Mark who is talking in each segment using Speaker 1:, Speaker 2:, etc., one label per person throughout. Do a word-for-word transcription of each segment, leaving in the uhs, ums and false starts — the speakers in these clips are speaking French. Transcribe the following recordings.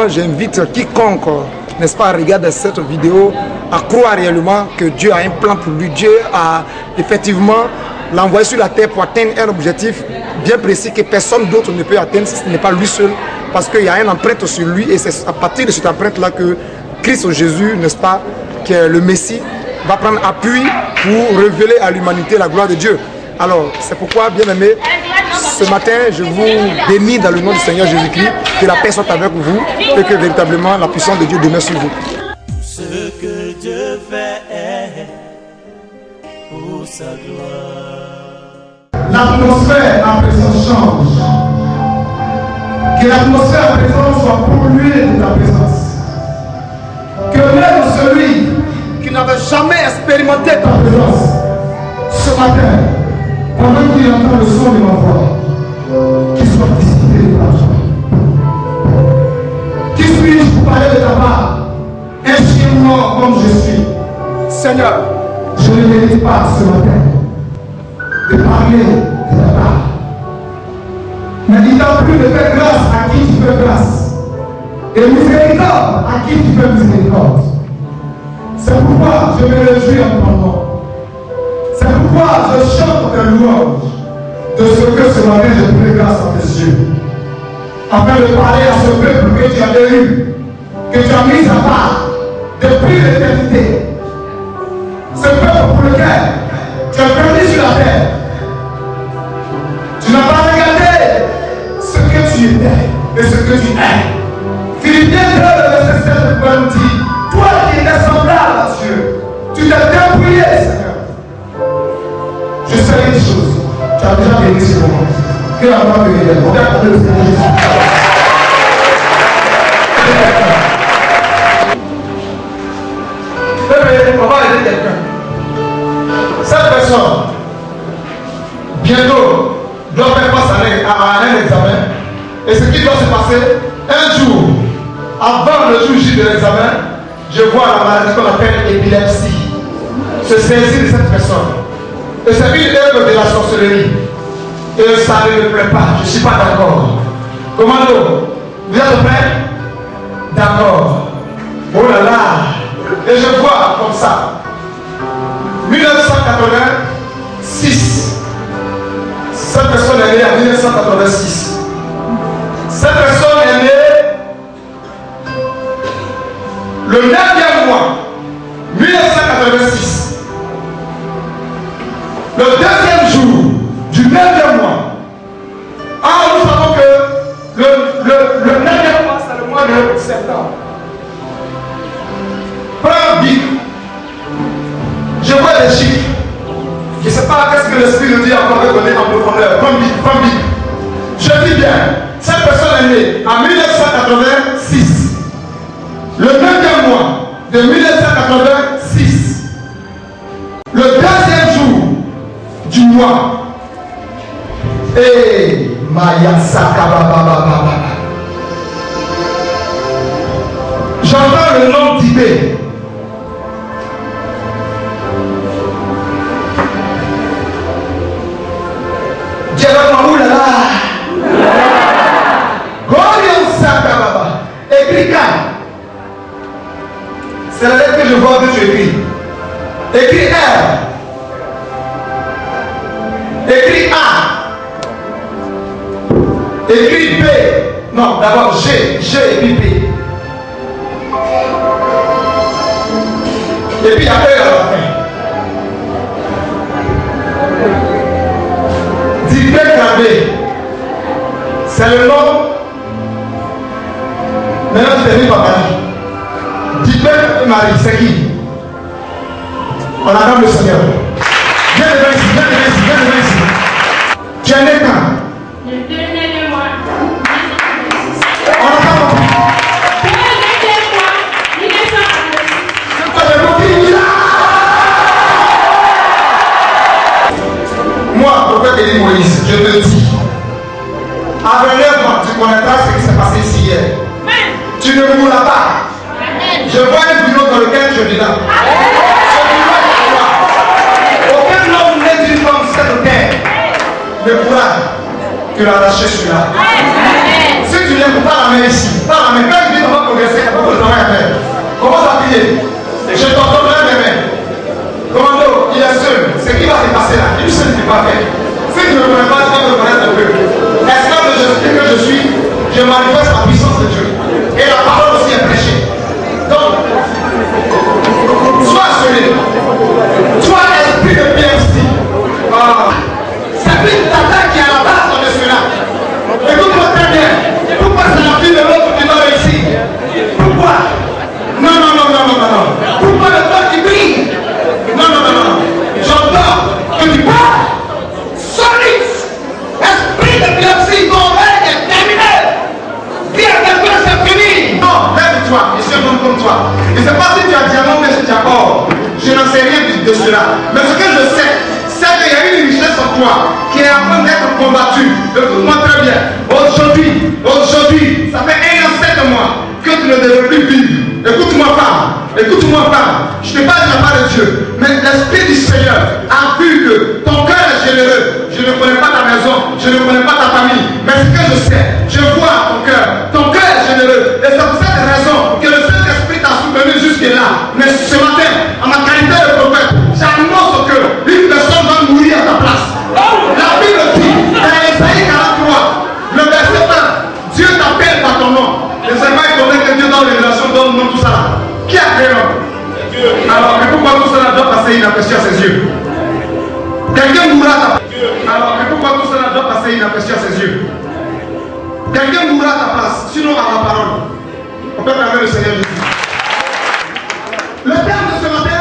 Speaker 1: moi j'invite quiconque, n'est-ce pas, à regarder cette vidéo, à croire réellement que Dieu a un plan pour lui. Dieu a effectivement l'envoyé sur la terre pour atteindre un objectif bien précis que personne d'autre ne peut atteindre si ce n'est pas lui seul, parce qu'il y a une empreinte sur lui et c'est à partir de cette empreinte-là que Christ Jésus, n'est-ce pas, qui est le Messie, va prendre appui pour révéler à l'humanité la gloire de Dieu. Alors, c'est pourquoi, bien aimé, ce matin, je vous bénis dans le nom du Seigneur Jésus-Christ, que la paix soit avec vous et que véritablement la puissance de Dieu demeure sur vous.
Speaker 2: Ce que Dieu fait pour sa gloire.
Speaker 3: L'atmosphère à présent change. Que l'atmosphère à présent soit polluée de ta présence. Que même celui qui n'avait jamais expérimenté ta présence, ce matin, pendant qu'il entend le son de ma voix, qu'il soit dissipé de la joie. Qui suis-je pour parler de ta part? Instruis-moi comme je suis. Seigneur, je ne mérite pas ce matin de parler de ta part. Mais il t'a plu de faire grâce à qui tu fais grâce. Et miséricorde à qui tu fais miséricorde. C'est pourquoi je me réjouis en ton nom. C'est pourquoi je chante tes louanges de ce que ce matin je prie grâce à tes yeux. Afin de parler à ce peuple que tu as élu, que tu as mis à part depuis l'éternité. Ce peuple pour lequel tu as permis sur la terre. Tu n'as pas regardé ce que tu étais et ce que tu es. Philippiens deux, verset sept, nous dit, toi qui es semblable à Dieu, tu t'es dépouillé, Seigneur. Je sais une chose, tu as déjà béni ce moment. Que la gloire de Dieu, on va accorder le Seigneur Jésus. On va aider quelqu'un. Cette personne, bientôt, doit faire face à un examen. Et ce qui doit se passer, un jour, avant le jour J de l'examen, je vois la maladie qu'on appelle épilepsie se saisir de cette personne. Et c'est une œuvre de la sorcellerie. Et ça ne me plaît pas. Je ne suis pas d'accord. Commando, vous êtes prêts? D'accord. Oh là là. Et je vois comme ça. mille neuf cent quatre-vingt-six. Cette personne est née en mille neuf cent quatre-vingt-six. Cette personne est née le neuvième mois, mille neuf cent quatre-vingt-six. Le deuxième jour du neuvième mois. Ah, nous savons que le, le, le neuvième mois, c'est le mois de septembre. Prends un bic. Je vois des chiffres. Je ne sais pas qu'est-ce que l'Esprit nous dit encore de donner en profondeur. Prends un bic, prends un bic. Je dis bien, cette personne est née en mille neuf cent quatre-vingt-six. Le neuvième mois de mille neuf cent quatre-vingt-six, le deuxième jour du mois, et Maya Sakababababa. J'entends le nom d'Ibé. Dieu-moi, oulala. Gorion Sakababa. Écris quand? C'est la lettre que je vois que tu écris. Écris R. Écris A. Écris B. Non, d'abord G. G et puis B. Et puis il y a E à la fin. Dis B K B. C'est le nom. Maintenant tu t'es mis par Marie. Dibet et Marie, c'est qui? On attend le Seigneur. Viens devant ici, viens devant ici, viens devant ici. Tu es né quand? Le deuxième mois. On attend mon fils. Le deuxième mois, mille neuf cent quatre-vingt-six. C'est quoi le mot qui là? Moi, prophète Élie Moïse, je te dis, avec neuf ans, tu connaîtras ce qui s'est passé ici hier. Tu ne mourras pas. Je vois un bureau dans lequel je vis là. Ce bureau est à toi. Aucun homme né d'une femme sur cette terre ne pourra te l'arracher celui-là. Si tu n'aimes pas la main ici, pas la main, quand il dit
Speaker 1: suis un homme comme toi. Je ne sais pas si tu as diamant, mais si tu as or. Je n'en sais rien de, de cela. Mais ce que je sais, c'est qu'il y a une richesse en toi qui est en train d'être combattue. Écoute-moi très bien. Aujourd'hui, aujourd'hui, ça fait un an, sept mois que tu ne devrais plus vivre. Écoute-moi, femme. Écoute-moi, femme. Je ne te parle de la part de Dieu. Mais l'Esprit du Seigneur a vu que ton cœur est généreux. Je ne connais pas ta maison. Je ne connais pas ta famille. Mais ce que je sais, je vois ton cœur. Ton cœur est généreux. Et c'est pour cette raison que le Saint-Esprit t'a soutenu jusque-là. Mais ce matin, en ma qualité de prophète, j'annonce que une personne va mourir à ta place. La Bible dit, dans Isaïe quarante-trois, le verset un, Dieu t'appelle par ton nom. Et c'est pas étonné que Dieu dans les relations donne non tout ça là. Qui a créé l'homme? Alors, mais pourquoi tout cela doit passer inaperçu à ses yeux? Quelqu'un mourra à ta place. Alors, mais pourquoi tout cela doit passer inaperçu à ses yeux? Quelqu'un mourra à ta place, sinon à la parole. On peut parler le Seigneur Jésus. Le terme de ce matin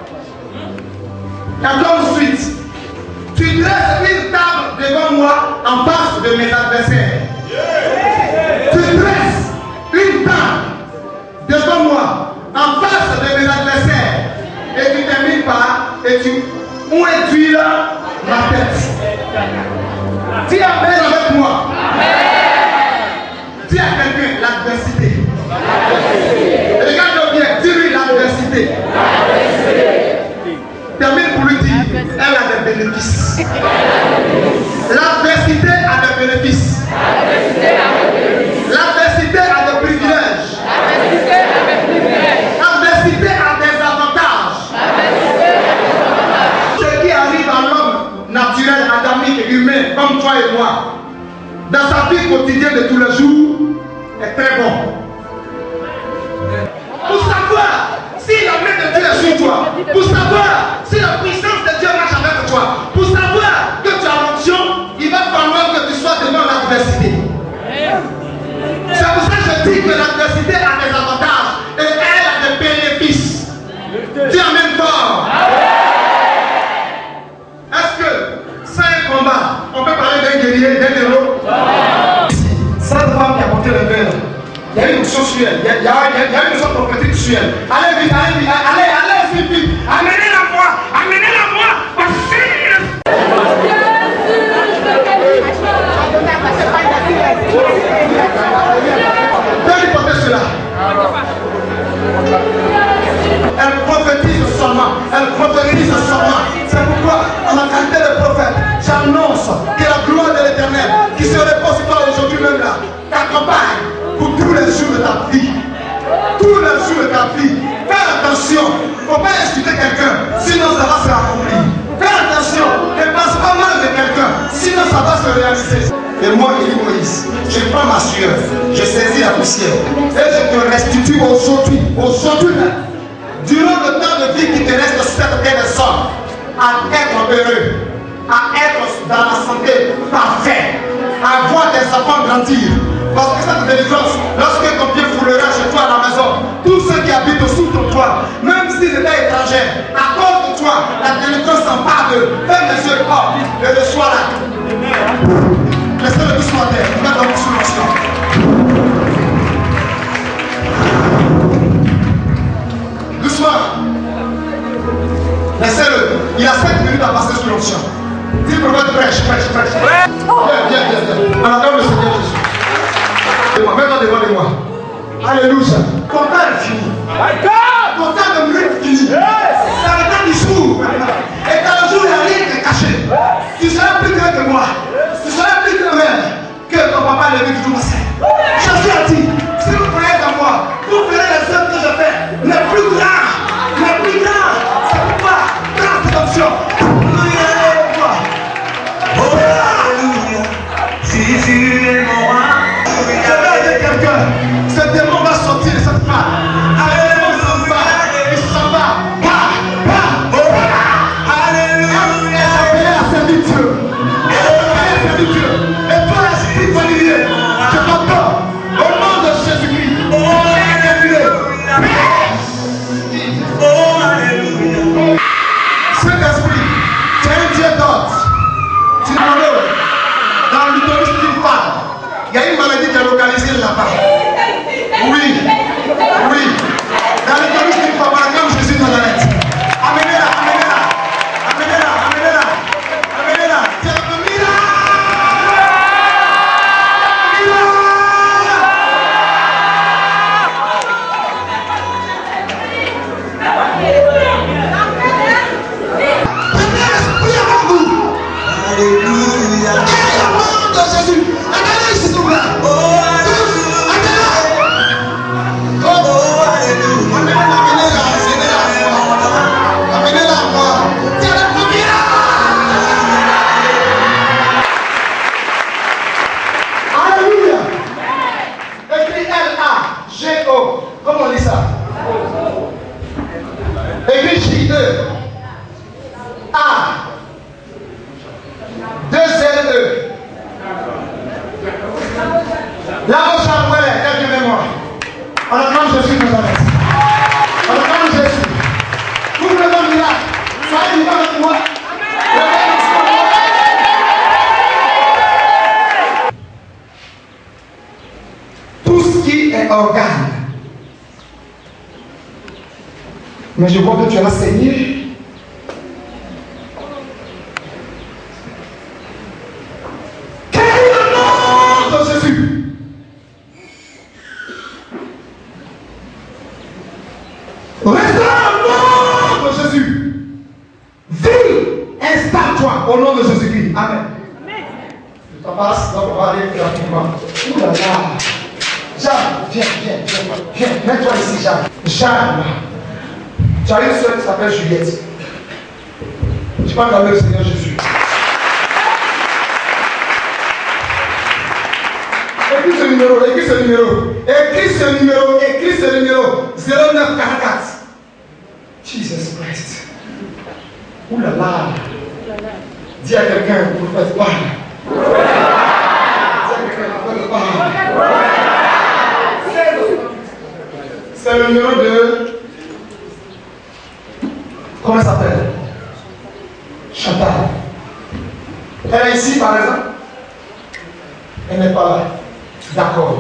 Speaker 1: est comme suite. Tu dresses une table devant moi en face de mes adversaires. Tu dresses une table devant moi en face de mes adversaires. Et tu termines par et tu ouins d'huile ma tête. Dis amen avec moi. Dis à quelqu'un l'adversité. Regarde bien, dis-lui l'adversité. Termine pour lui dire, elle a des bénéfices. L'adversité a des bénéfices. L'adversité a des privilèges. L'adversité a des avantages. Ce qui arrive à l'homme naturel, adamique et humain, comme toi et moi, dans sa vie quotidienne de tous les jours, est très bon. Pour savoir si la main de Dieu est sur toi, pour savoir si la puissance de Dieu marche avec toi, pour savoir que tu as l'onction, il va falloir que tu sois devant l'adversité. C'est pour ça que je dis que l'adversité a des avantages et elle a des bénéfices. Dis amen fort. Est-ce que c'est un combat? On peut parler d'un guerrier, d'un héros? Cette femme qui a porté le verre, il y a une onction sur elle, il y a, il y a, il y a une onction prophétique sur elle. Allez vite, allez vite, allez, allez vite, vite. Amenez-la moi, amenez-la moi, Dieu lui porter cela. Elle prophétise seulement, elle prophétise seulement. C'est pourquoi, en ma qualité de prophète, j'annonce que la gloire de l'Éternel, qui se repose sur toi aujourd'hui même là, t'accompagne pour tous les jours de ta vie. Tous les jours de ta vie. Fais attention, il ne faut pas insulter quelqu'un, sinon ça va se accomplir. Fais attention, ne pense pas mal de quelqu'un, sinon ça va se réaliser. Et moi, Élie Moïse, je prends ma sueur, je saisis la poussière et je te restitue aujourd'hui, aujourd'hui même, durant le temps de vie qui te reste sur cette terre des hommes, à être heureux, à être dans la santé parfaite, à voir tes enfants grandir. Parce que cette délivrance, lorsque ton pied foulera chez toi à la maison, tous ceux qui habitent sous ton toit, même s'ils étaient étrangers, à cause de toi, la délivrance s'empare d'eux. Ferme les yeux hors et reçois-la. Laissez-le doucement à terre, mets dans sous l'onction. Doucement. Laissez-le. Il a cinq minutes à passer sous l'onction. Dis le prophète prêche, prêche, prêche. Viens, viens, viens, viens. En attendant le Seigneur Jésus. Mets-toi devant de moi. Alléluia. Ton temps est fini. Ton temps de mourir est fini. C'est le temps du jour. Et dans le jour, il n'y a rien qui est caché. Tu seras plus grand que moi. Tu seras plus grand que ton papa le vit du passé. Jésus a dit, si vous croyez en moi, vous ferez les œuvres que je fais. Les plus grands. Les plus grands. C'est pourquoi, dans cette option, nous y allons voir. Oh, alléluia. Si tu es mon roi. Quelqu'un, ce démon va sortir de cette femme. Allez, on s'en va. Il s'en va. Va, va. Alléluia. Elle a servi Dieu. Elle a servi Dieu. Et toi, esprit familier, je t'entends.
Speaker 3: On acclame Jésus de Nazareth. On acclame Jésus. Vous voulez un miracle? Soyez vivants avec moi. Tout ce qui est organe. Mais je vois que tu as saigné. Quel est le nom de Jésus? Reste le nom de Jésus. Vis, installe-toi au nom de Jésus-Christ. Amen. Je t'en passe, donc on va aller rapidement. Ouh là là. Jeanne, viens, viens, viens, viens, mets-toi ici, Jeanne. Jeanne, tu as une soeur qui s'appelle Juliette. Tu parles avec le Seigneur Jésus. Écris ce numéro, écris ce numéro, écris ce numéro, écris ce numéro, zéro neuf quarante-quatre. Jesus Christ. Ouh là là. Dis à quelqu'un, pour le faire parler. Dis à quelqu'un, pour le faire parler. C'est le numéro de... Comment elle s'appelle? Chantal. Elle est ici par exemple? Elle n'est pas là. D'accord.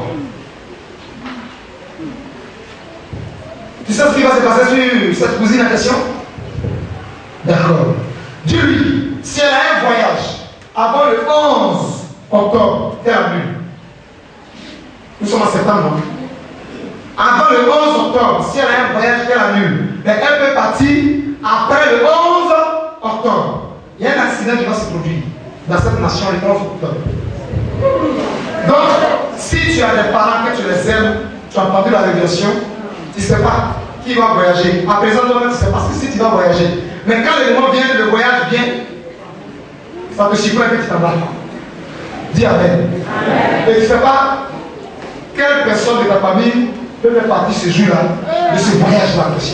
Speaker 3: Tu sais ce qui va se passer sur cette cousine en question? D'accord. Dis-lui, si elle a un voyage avant le onze octobre, qu'elle a vu. Nous sommes en septembre. Avant le onze octobre, si elle a un voyage qu'elle annule, mais elle peut partir après le onze octobre. Il y a un accident qui va se produire dans cette nation le onze octobre. Donc, si tu as des parents que tu les aimes, tu as entendu la révélation, tu ne sais pas qui va voyager. À présent, tu ne sais pas si tu vas voyager. Mais quand le moment vient, le voyage vient, ça te surprend que tu t'en vas. Dis Amen. Amen. Et tu ne sais pas quelle personne de ta famille peut faire partie ce jour-là, de ce voyage-là aussi.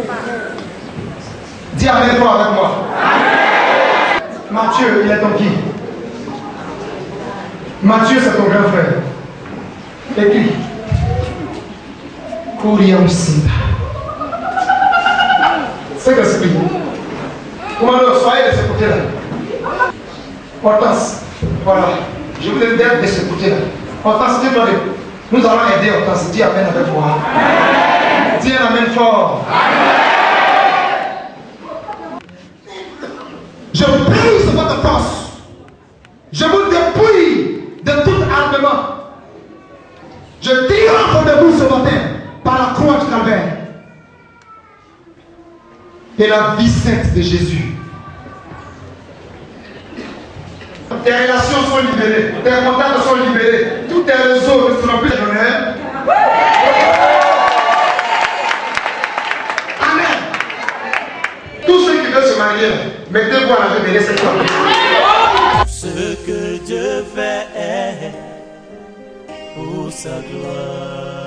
Speaker 3: Dis Amen toi avec moi. Amen. Mathieu, il est ton qui? Mathieu, c'est ton grand frère. Écris. Kouriam Sinda. C'est l'esprit. Comment nous soyez de ce côté-là? Hortense. Voilà. Je vous aide de ce côté-là. Hortense, dis-moi. Nous allons aider Hortense. Dis Amen avec moi. Amen. Dis un Amen fort. Amen. Je brise votre force. Je vous dépouille de tout armement. Je triomphe de vous ce matin par la croix du calvaire. Et la vie sainte de Jésus. Tes relations sont libérées, tes contacts sont libérés, tous tes réseaux ne seront plus donnés. Amen. Tous ceux qui veulent se marier, mettez-vous à la vie de cette femme.
Speaker 2: Ce que Dieu fait est pour sa gloire.